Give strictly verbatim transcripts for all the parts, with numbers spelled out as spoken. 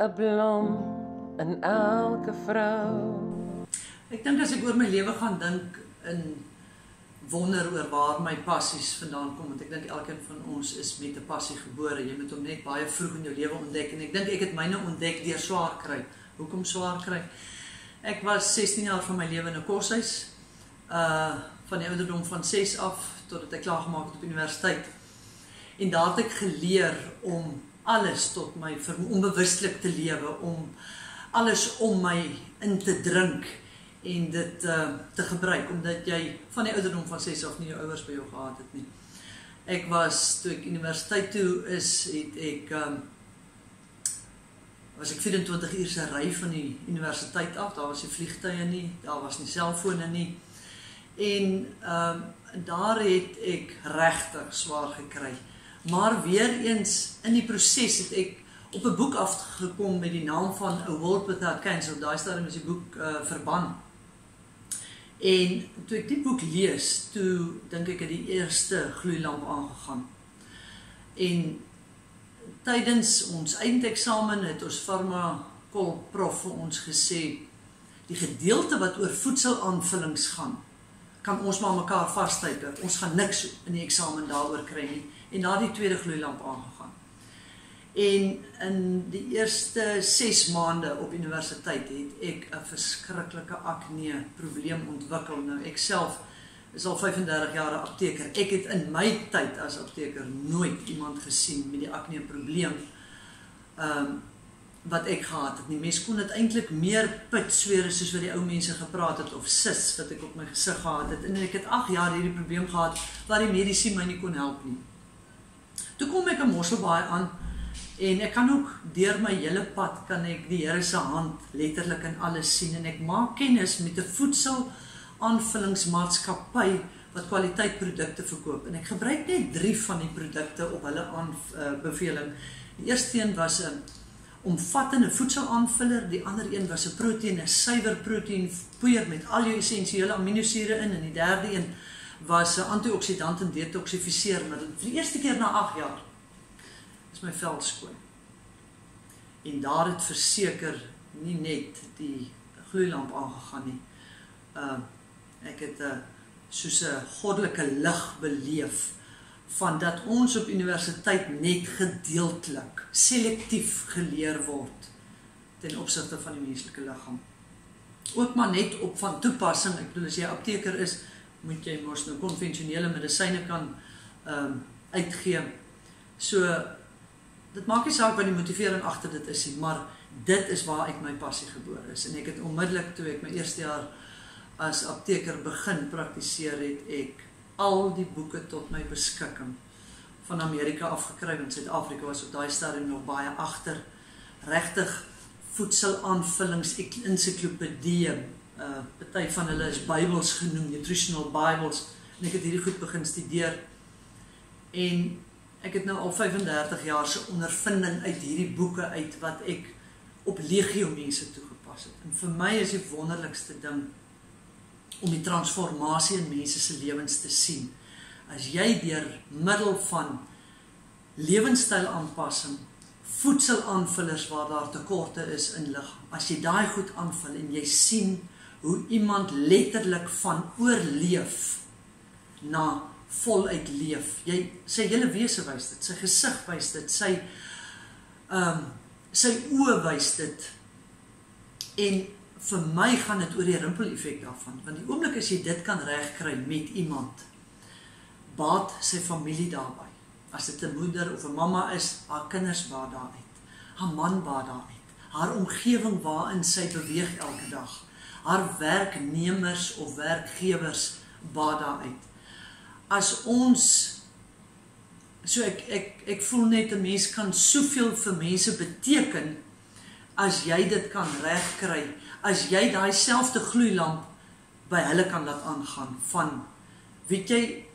'n blom in elke vrou. Ek dink as ek oor my lewe gaan dink in wonder oor waar my passies vandaan kom, want ek dink elkeen van ons is met 'n passie gebore. Jy moet hom net baie vroeg in jou lewe ontdek en ek dink ek het myne ontdek deur swaar kry. Hoekom swaar kry? Ek was sestien jaar van my lewe in 'n koshuis, uh van die ouderdom van ses af totdat ek klaar gemaak het op universiteit. En daar het ek geleer om alles tot my onbewustelik te lewe, om alles om my in te drink en dit uh, te gebruik, omdat jy van die ouderdom van ses af nie jou ouers by jou gehad het nie. Ek was, toe ek universiteit toe is, het ek, um, was ek vyf-en-twintig uur se ry van die universiteit af, daar was nie vliegtuie nie, daar was nie selfone nie, en um, daar het ek regtig swaar gekry. Maar weer eens, in die proses het ek op 'n boek afgekom met die naam van A World Without Cancer. Daai stadium is die boek uh, verban. En toe ek die boek lees, toe dink ek het die eerste gloeilamp aangegaan. En tydens ons eindeksamen het ons farmakol prof vir ons gesê, die gedeelte wat oor voedselaanvullings gaan, kan ons maar mekaar vasttype. Ons gaan niks in die eksamen daaroor kry nie. En daar die tweede gloeilamp aangegaan. En in die eerste ses maande op universiteit het ek 'n verskriklike akne probleem ontwikkel. Nou ek self is al vyf-en-dertig jaar 'n apteker. Ek het in my tyd as apteker nooit iemand gesien met die akne probleem um, wat ek gehad het nie. Mens kon dit eintlik meer pit swere soos wat die ou mense gepraat het, of sis wat ek op my gesig gehad het. En ek het agt jaar hierdie probleem gehad waar die mediese my nie kon help nie. Toe kom ek in Mosselbaai aan en ek kan ook deur my hele pad kan ek die Here se hand letterlik in alles sien en ek maak kennis met 'n voedselaanvullingsmaatskappy wat kwaliteitprodukte verkoop en ek gebruik net drie van die produkte op hulle aanbeveling. Die eerste een was 'n omvattende voedselaanvuller, die ander een was 'n proteïen, 'n suiwer proteïen poeier met al jou essensiële aminosure in en die derde een was 'n antioksidant en detoksifiseermiddel. Vir die eerste keer na agt jaar is my vel skoon. En daar het verseker nie net die gloeilamp aangegaan nie. Uh, ek het uh, soos 'n goddelike lig beleef van dat ons op universiteit net gedeeltelik, selektief geleer word ten opsigte van die menslike liggaam. Ook maar net op van toepassing. Ek bedoel as jy apteker is, moet jy mos nou konvensionele medisyne kan um, uitgee. So, dit maak nie saak wat die motivering agter dit is nie, maar dit is waar ek my passie gebore is. En ek het onmiddellik, toe ek my eerste jaar as apteker begin praktiseer, het ek al die boeke tot my beskikking van Amerika afgekry, want Suid-Afrika was op daai stadium nog baie agter. Regtig voedselaanvullings, ensiklopedieë, uh, party van hulle is Bybels genoem, nutritional Bibles, en ek het hierdie goed begin studeer. En ek het nou al vyf-en-dertig jaar se ondervinding uit hierdie boeke uit, wat ek op legio mense toegepas het. En vir my is die wonderlikste ding, om die transformasie in mense se lewens te sien. As jy deur middel van lewenstylaanpassing, voedselaanvullers waar daar tekorte is in liggaam, as jy daai goed aanvul en jy sien hoe iemand letterlik van oorleef na voluit leef. Jy, sy hele wese wys dit, sy gesig wys dit, sy, um, sy oë wys dit. En vir my gaan dit oor die rimpel-effek daarvan, want die oomblik as jy dit kan regkry met iemand, baat sy familie daarby. As dit 'n moeder of 'n mamma is, haar kinders baat daaruit, haar man baat daaruit, haar omgewing waarin sy beweeg elke dag, haar werknemers of werkgewers baat daaruit. As ons, so ek, ek, ek voel net 'n mens kan soveel vir mense beteken, as jy dit kan regkry, as jy daai selfde gloeilamp by hulle kan laat aangaan, van, weet jy,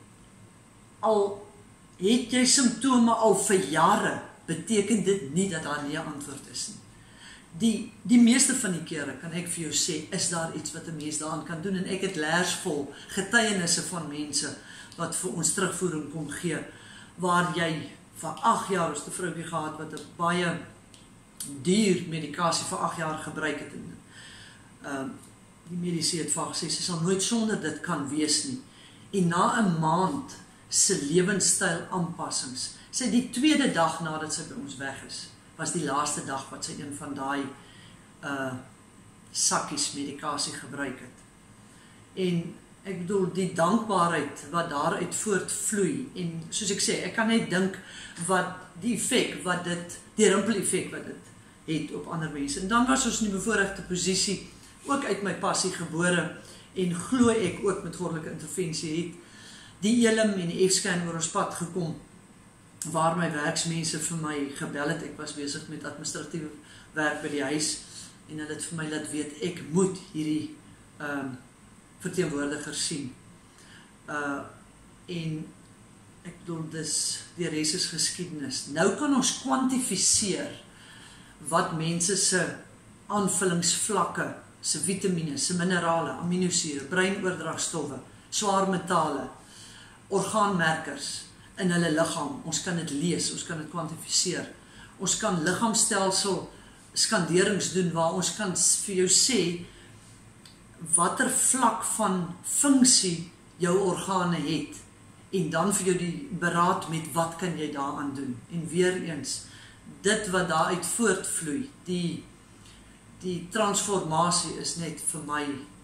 al het jy simptome al vir jare, beteken dit nie dat daar nie 'n antwoord is nie. Die, die meeste van die kere, kan ek vir jou sê, is daar iets wat 'n mens daaraan kan doen, en ek het leersvol getuienisse van mense, wat vir ons terugvoering kom gee, waar jy, vir agt jaar is die vroukie gehad, wat 'n baie duur medikasie vir agt jaar gebruik het. En, uh, die mediese het vir haar gesê, sy sal nooit sonder dit kan wees nie. En na 'n maand se lewenstyl aanpassings, sy die tweede dag nadat sy by ons weg is, was die laaste dag wat sy een van daai uh, sakkies medikasie gebruik het. En ek bedoel, die dankbaarheid wat daaruit voortvloei, en soos ek sê, ek kan net dink wat die effek, wat dit, die rimpel effek wat dit het op ander mense. En dan was ons in die bevoorregte posisie, ook uit my passie gebore, en glo ek ook met goddelike intervensie het die Elim en die F-scan oor ons pad gekom, waar my werksmense vir my gebel het. Ek was besig met administratiewe werk by die huis, en hulle het vir my laat weet, ek moet hierdie um, verteenwoordiger sien. Uh, en ek bedoel, dis, die res is geskiedenis. Nou kan ons kwantifiseer wat mense se aanvullingsvlakke, se vitamine, se minerale, aminosure, breinoordragstowwe, swaar metale, orgaanmerkers in hulle liggaam. Ons kan dit lees, ons kan dit kwantifiseer. Ons kan liggaamstelsel skanderings doen waar ons kan vir jou sê watter vlak van funksie jou organe het, en dan vir jou die beraad met wat kan jy daaraan doen. En weer eens, dit wat daaruit voortvloei, die, die transformatie is net vir my,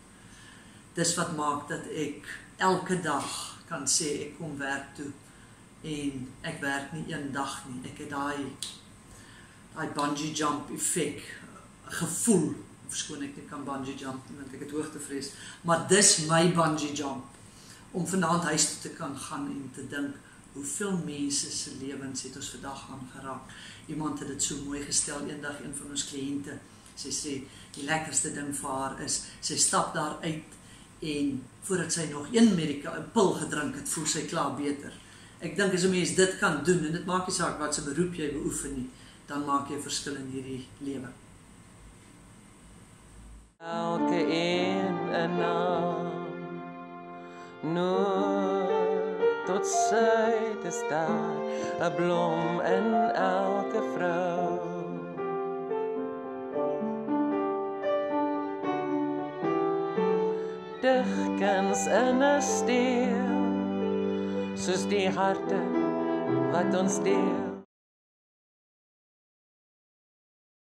dis wat maak dat ek elke dag kan sê, ek kom werk toe, en ek werk nie een dag nie, ek het daai, daai bungee jump effect gevoel, verskoon ek nie kan bungee jump, want ek het hoogtevrees, maar dis my bungee jump, om vanaand huis toe te kan gaan en te dink, hoeveel mense se lewens het ons vandag aangeraak. Iemand het dit so mooi gestel, eendag een van ons kliënte, sy sê, die lekkerste ding vir haar is, sy stap daar uit, en voordat sy nog een medika, een pil gedrink het, voel sy klaar beter. Ek dink as 'n mens dit kan doen, en dit maak nie saak wat se beroep jy beoefen nie, dan maak jy 'n verskil in hierdie lewe. Elke een en al, noord tot suid is daar 'n blom in elke vrou. Digkuns in 'n steel, soos die harte wat ons deel.